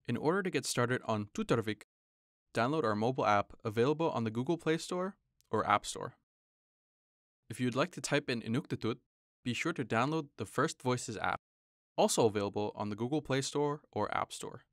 In order to get started on Tuttarvik, download our mobile app available on the Google Play Store or App Store. If you'd like to type in Inuktitut, be sure to download the First Voices app, also available on the Google Play Store or App Store.